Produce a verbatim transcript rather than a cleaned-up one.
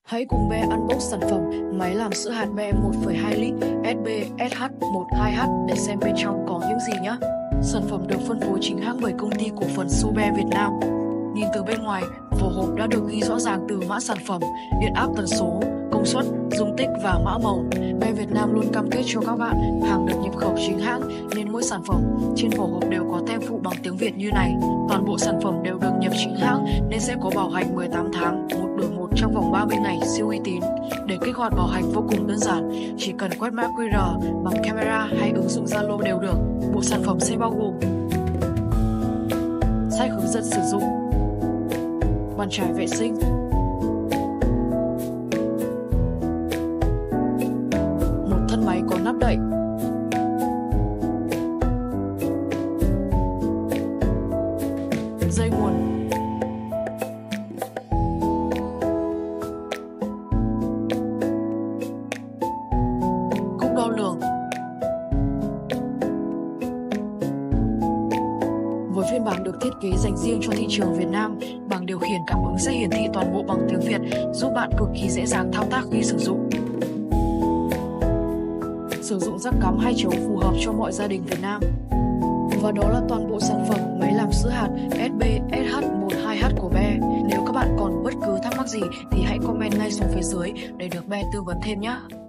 Hãy cùng Be unbox sản phẩm máy làm sữa hạt Be một phẩy hai lít S B S H mười hai H để xem bên trong có những gì nhé. Sản phẩm được phân phối chính hãng bởi công ty cổ phần Sobe Việt Nam. Nhìn từ bên ngoài, vỏ hộp đã được ghi rõ ràng từ mã sản phẩm, điện áp tần số, công suất, dung tích và mã màu. Be Việt Nam luôn cam kết cho các bạn hàng được nhập khẩu chính hãng nên mỗi sản phẩm trên vỏ hộp đều có tem phụ bằng tiếng Việt như này. Toàn bộ sản phẩm đều được nhập chính hãng nên sẽ có bảo hành mười tám tháng, một đổi một trong vòng ba mươi ngày, siêu uy tín. Để kích hoạt bảo hành vô cùng đơn giản, chỉ cần quét mã quy rờ bằng camera hay ứng dụng Zalo đều được. Bộ sản phẩm sẽ bao gồm sách hướng dẫn sử dụng, bàn chải vệ sinh, một thân máy có nắp đậy, dây nguồn, cúc đo lường. Với phiên bản được thiết kế dành riêng cho thị trường Việt Nam, bảng điều khiển cảm ứng sẽ hiển thị toàn bộ bằng tiếng Việt, giúp bạn cực kỳ dễ dàng thao tác khi sử dụng. Sử dụng jack cắm hai chấu phù hợp cho mọi gia đình Việt Nam. Và đó là toàn bộ sản phẩm máy làm sữa hạt S B S H mười hai H của Be. Nếu các bạn còn bất cứ thắc mắc gì thì hãy comment ngay xuống phía dưới để được Be tư vấn thêm nhé.